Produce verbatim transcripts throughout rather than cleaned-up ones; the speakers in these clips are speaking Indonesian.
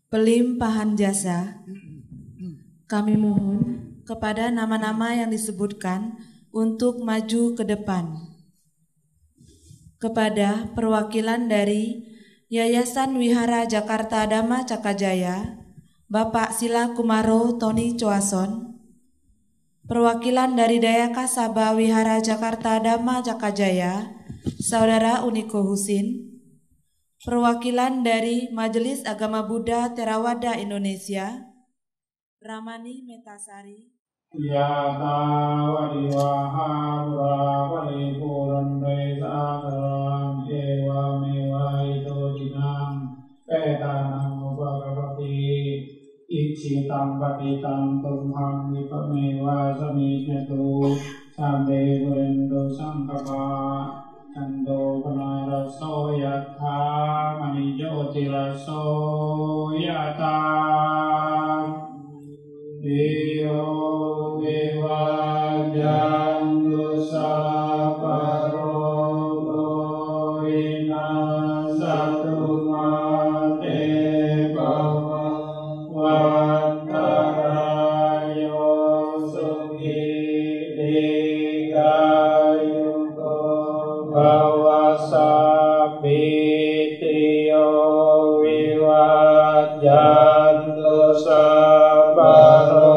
Pelimpahan jasa, kami mohon kepada nama-nama yang disebutkan untuk maju ke depan. Kepada perwakilan dari Yayasan Wihara Jakarta Dhamma Cakajaya, Bapak Sila Kumaro Tony Coason. Perwakilan dari Dayaka Sabha Wihara Jakarta Dhamma Cakajaya, Saudara Uniko Husin. Perwakilan dari Majelis Agama Buddha Theravada Indonesia, Ramani Metasari. Ya tawadiwaha pura paripurande sagaram ewa mewa ito jinang petanang upakapati ichitam patitam tumham vipamewa saminyatu sambe burendo sangkapa Tando panaraso yatha manijotiraso yatha Diyo vivajan dusaparo goina satu mate bhava vantarayo sukhi digayuko bhavasabhitiyo vivajan dusaparo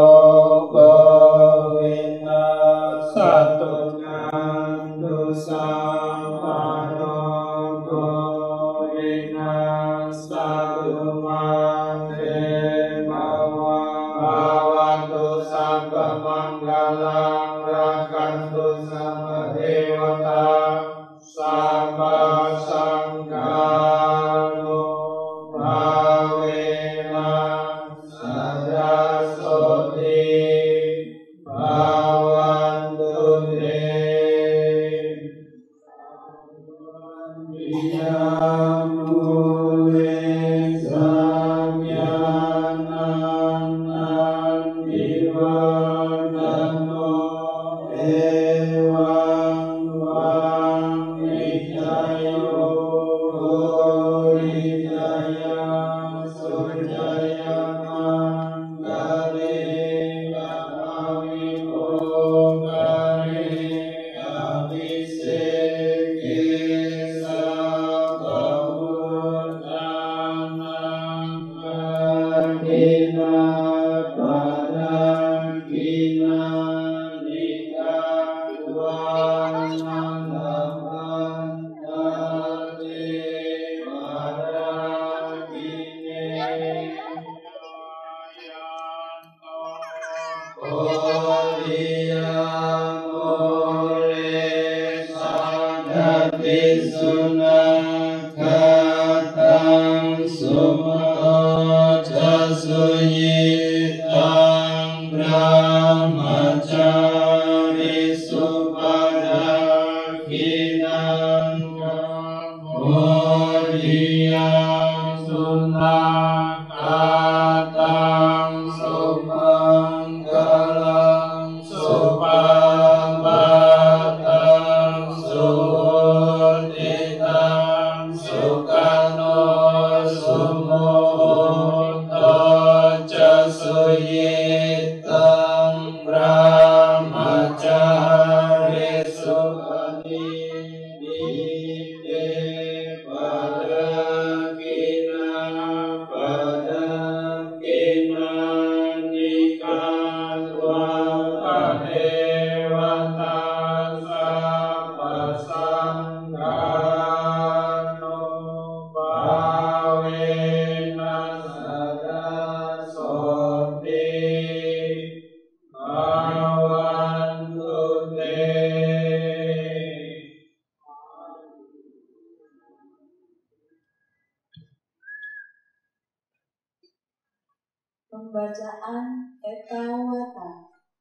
Pembacaan Etawata.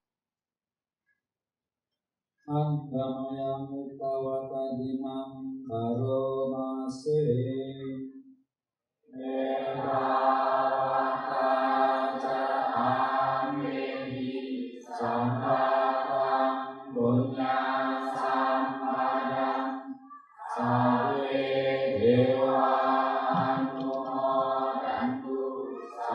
Anggamayang Etawata dimang karo mase Etawata ca ambehi sampapang punya sampadang sawe dewa anu modantu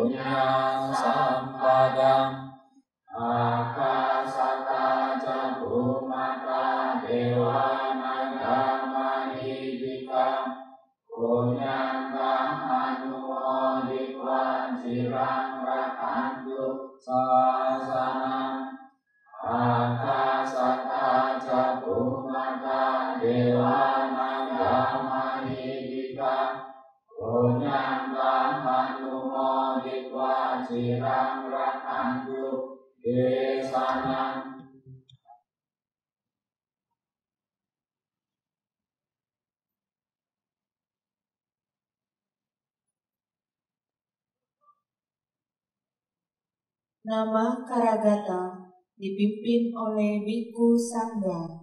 punyang sampadang akasata jagumata dewa naga mahidika punyang anumodikwan cirang rakantu sasana akasata jagumata dewa naga mahidika punyang anumodikwan cirang rakantu desana. Nama Karagata dipimpin oleh Biku Sangga.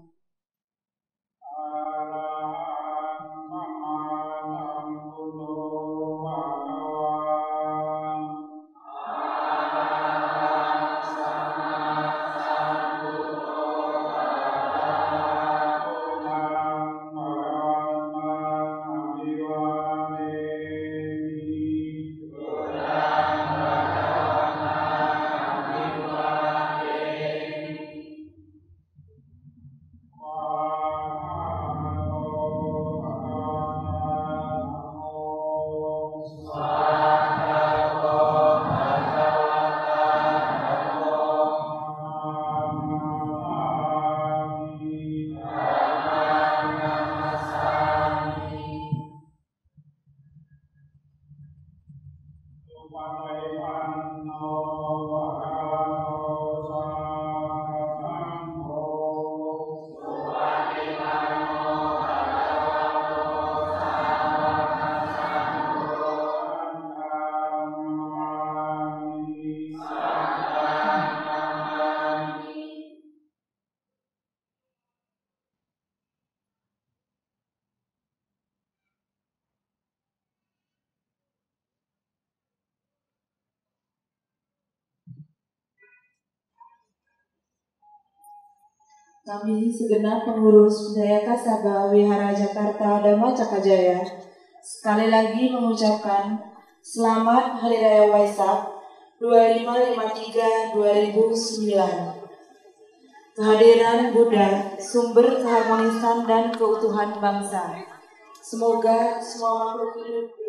Kami segenap pengurus Budaya Kasaba Wihara Jakarta Dhamma Cakajaya sekali lagi mengucapkan selamat Hari Raya Waisak dua ribu lima ratus lima puluh tiga dua ribu sembilan. Kehadiran Buddha, sumber keharmonisan dan keutuhan bangsa. Semoga semua makhluk hidup